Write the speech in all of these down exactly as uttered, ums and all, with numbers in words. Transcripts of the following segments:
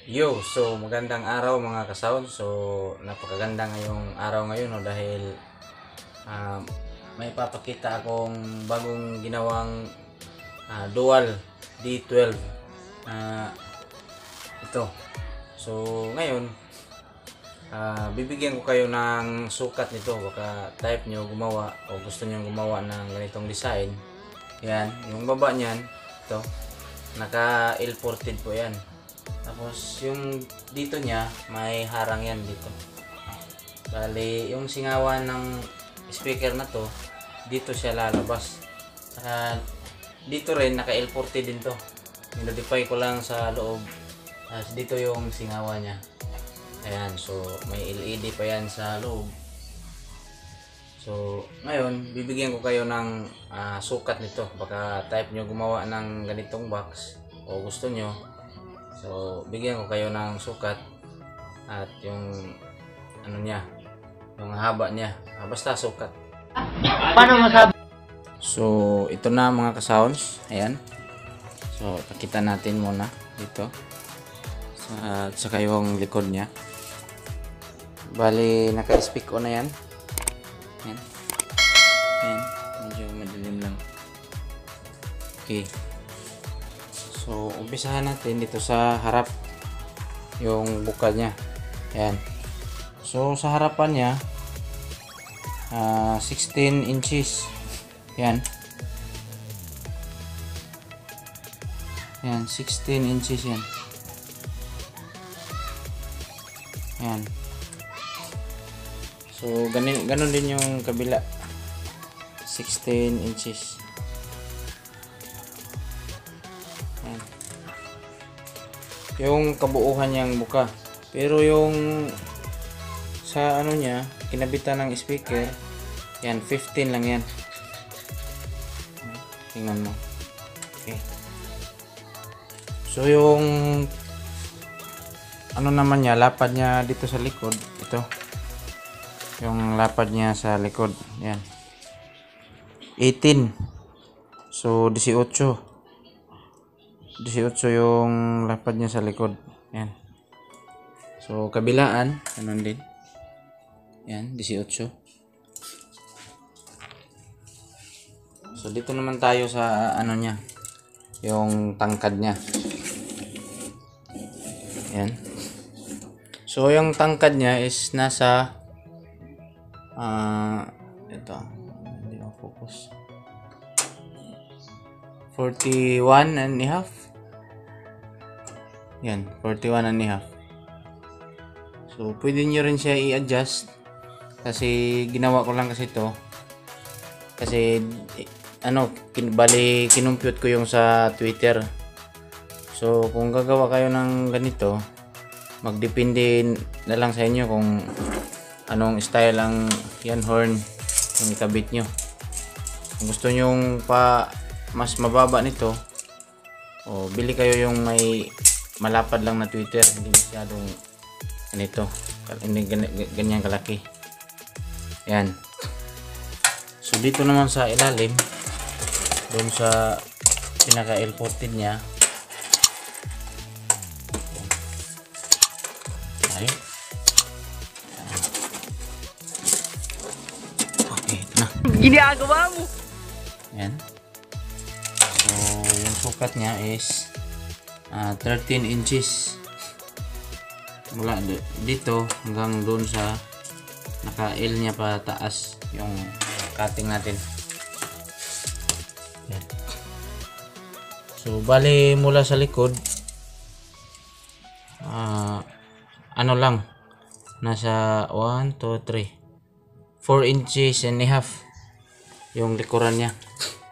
Yo, so magandang araw mga kasaon. So napakaganda ngayong araw ngayon no, dahil uh, may papakita akong bagong ginawang uh, dual D twelve uh, ito. So ngayon uh, bibigyan ko kayo ng sukat nito, baka type nyo gumawa o gusto nyo gumawa ng ganitong design. Yan, yung baba niyan ito, naka L-ported po yan. Tapos yung dito niya may harang yan dito. Bali yung singawan ng speaker na to dito siya lalabas. Saka dito rin naka L-ported din to. Minodify ko lang sa loob. Tapos dito yung singawan niya. Ayan, so may L E D pa yan sa loob. So ngayon bibigyan ko kayo ng uh, sukat nito. Baka type nyo gumawa ng ganitong box o gusto nyo. So bigyan ko kayo ng sukat at yung ano niya, yung haba niya, ah, basta sukat. Paano masabi? So ito na mga ka-sounds, ayan. So pakita natin muna dito sa, at saka yung likod niya. Bali naka-speak on na yan. Ayan. Ayan, medyo madilim lang. Okay. So, umpisahan natin dito sa harap yung bukal niya. Ayan. So, sa harapan niya uh, sixteen inches. Ayan. Ayan, sixteen inches yan. Ayan. So, ganun, ganun din yung kabila. sixteen inches. Yung kabuuhan niyang buka, pero yung sa ano niya kinabitan ng speaker yan fifteen lang yan. Tingnan mo. Okay, so yung ano naman niya, lapad niya dito sa likod, ito yung lapad niya sa likod, yan eighteen. So eighteen eighteen yung lapad niya sa likod. Yan. So kabilaan, ganun din. Yan, eighteen. So dito naman tayo sa ano niya, yung tangkad niya. Yan. So yung tangkad niya is nasa uh, ito, hindi ako focus, forty-one and a half. Yan, forty-one and a half. So, pwede nyo rin siya i-adjust. Kasi, ginawa ko lang kasi ito. Kasi, ano, kin bali, kinumpute ko yung sa Twitter. So, kung gagawa kayo ng ganito, magdepende na lang sa inyo kung anong style ang yan horn yung ikabit nyo. Kung gusto nyo pa mas mababa nito, o bili kayo yung may malapad lang na Twitter, hindi masyadong ganito, hindi ganyan kalaki. Yan. So dito naman sa ilalim, doon sa pinaka L-ported niya, ayun. Okay, ito na. Ginagawa mo. Yan. So yung sukat niya is Uh, thirteen inches mula dito hanggang doon sa naka L niya pa taas yung cutting natin. Yan. So bali mula sa likod uh, ano lang, nasa one, two, three, four inches and a half yung likuran niya.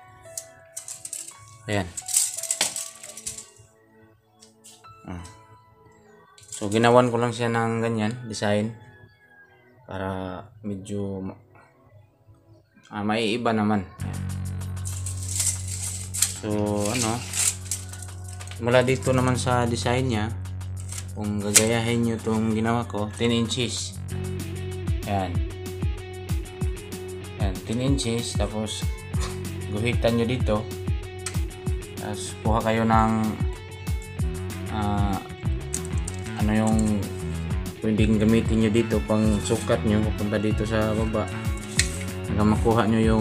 Ayan. So ginawan ko lang siya ng ganyan design para medyo ah, maiiba naman. Ayan. So ano, mula dito naman sa design niya, kung gagayahin nyo itong ginawa ko, ten inches. Ayan. Ayan, ten inches. Tapos guhitan nyo dito, tapos kuha kayo ng uh, ano yung pwedeng gamitin nyo dito pang sukat nyo papunta dito sa baba hanggang makuha nyo yung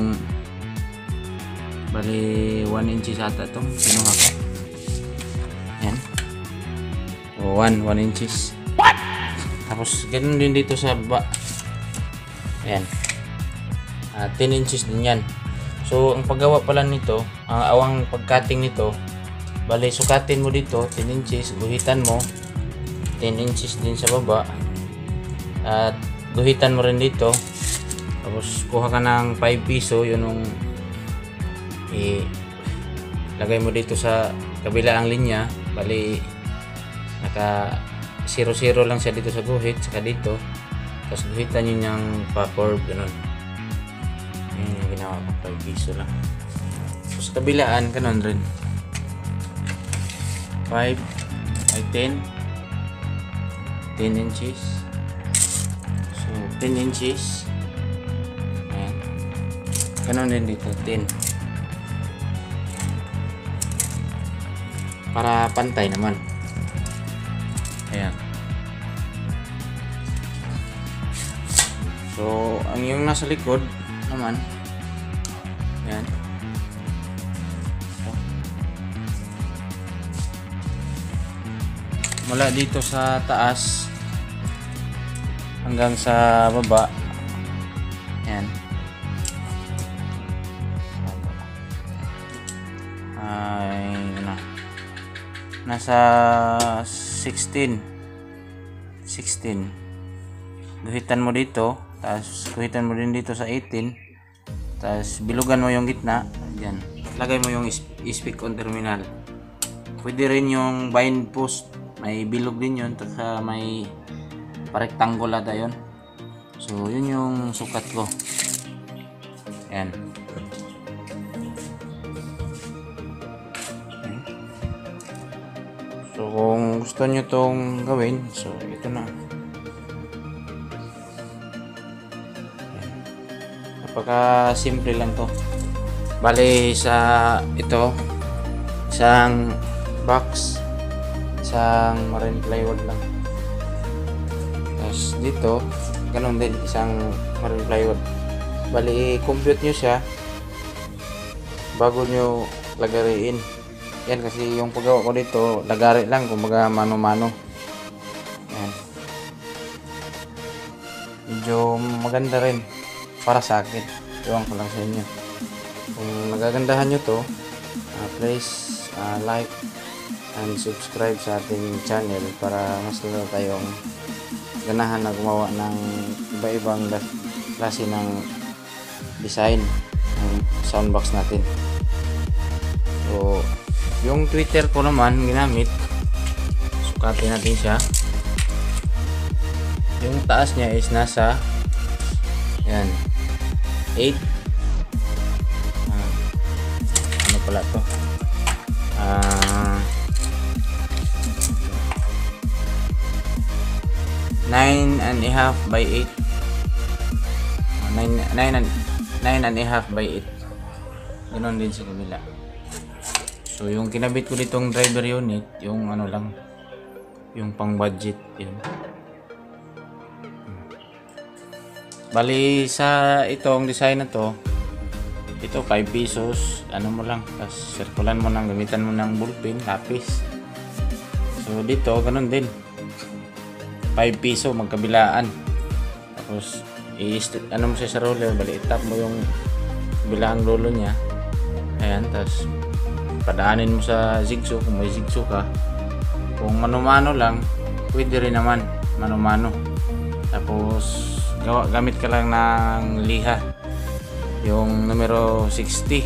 bali one inches ata itong kinuha ko. Yan. O one, one inches. Tapos ganun din dito sa baba. Ayan. Uh, ten inches din yan. So ang paggawa pala nito, ang uh, awang pagcutting nito, bali sukatin mo dito ten inches, guhitan mo ten inches din sa baba at guhitan mo rin dito. Tapos kuha ka ng five piso, yun yung i lagay mo dito sa kabilang linya, bali naka zero zero lang siya dito sa guhit, saka dito tapos guhitan nyo niyang pa-curve, ganun. Yun yung ginawa ko, five piso lang. So sa kabilaan, ganun rin five ay ten ten inches. So ten inches. Ayan. Ganun din dito, ten. Para pantay naman. Ayan. So, ang yung nasa likod naman, ayan. So, mula dito sa taas hanggang sa baba, ayan. Ay, na. Nasa sixteen. sixteen. Guhitan mo dito. Tapos kuhitan mo din dito sa eighteen. Tapos bilugan mo yung gitna. Diyan. Lagay mo yung speak on terminal. Pwede rin yung bind post. May bilog din yun. Tapos may rectangle ata yun. So yun yung sukat ko. Ayan. So kung gusto nyo tong gawin, so ito na. Napaka simple lang to. Bali sa ito, isang box, isang marine plywood lang. Tapos dito, ganun din, isang marine plywood. Bali compute nyo siya bago nyo lagariin. Yan kasi yung paggawa ko dito, lagari lang, kumbaga mano-mano. Yan. Medyo maganda rin para sa akin. Iwan ko lang sa inyo. Kung nagagandahan nyo to, uh, please uh, like and subscribe sa ating channel para mas lalo tayong ganahan na gumawa ng iba-ibang klase ng design ng soundbox natin. So, yung Twitter ko naman ginamit, sukatin natin siya. Yung taas niya is nasa yan eight. uh, ano pala to, uh, nine and a half by eight. uh, nine, nine, and, nine and a half by eight. Ganon din sa kabila. So yung kinabit ko ditong driver unit, yung ano lang, yung pang budget yun. Bali sa itong design na to, ito five pesos, ano mo lang, tapos sirkulan mo nang, gamitan mo ng ballpen, lapis. So dito ganun din, five peso magkabilaan. Tapos i ano mo siya sa roller, bali itap mo yung bilang lolo niya. Ayan, tapos padaanin mo sa zigzag kung may zigzag ka. Kung mano-mano lang, pwede rin naman mano-mano. Tapos gawa, gamit ka lang ng liha, yung numero sixty.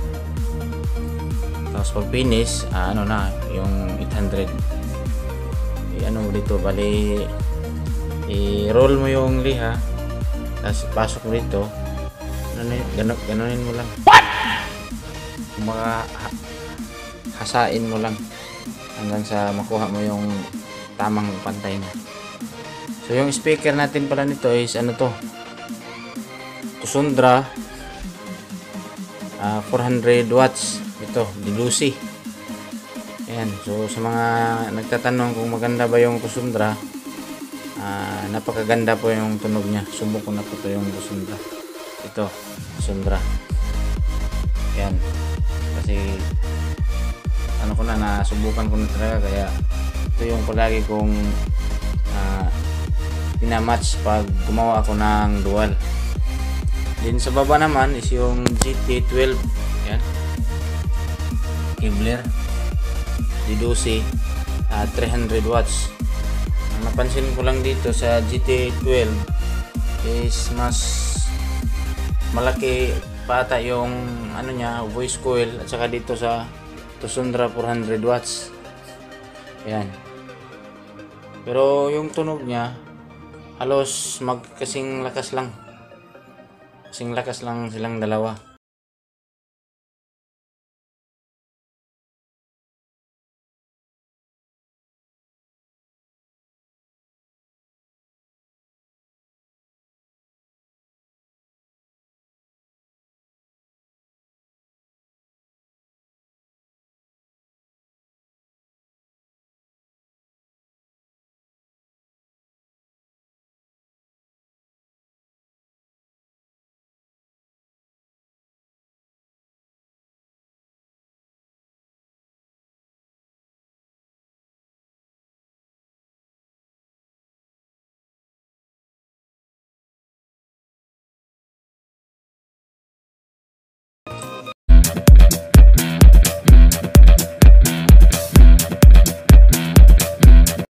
Tapos pag finish, ah, ano na, yung eight hundred. I ano mo dito, bali i-roll mo yung liha, tapos pasok mo dito, ganun, ganunin mo lang. Mga hasain mo lang hanggang sa makuha mo yung tamang pantay na. So yung speaker natin pala nito is ano to, Kusundra uh, four hundred watts. Ito, Dilusi. Ayan. Yan. So sa mga nagtatanong kung maganda ba yung Kusundra, ah, napakaganda po yung tunog niya. Subok ko na po ito yung Kusundra. Ito, Kusundra. Yan. Kasi ano ko na, nasubukan ko na talaga, kaya ito yung palagi kong uh, pinamatch pag gumawa ako ng dual. Din sa baba naman is yung G T twelve. Yan. Kevlar D twelve, uh, three hundred watts. Ang napansin ko lang dito sa G T twelve is mas malaki pata yung ano niya, voice coil, at saka dito sa Kusundra four hundred watts. Yan. Pero yung tunog niya halos magkasing lakas lang. Kasing lakas lang silang dalawa.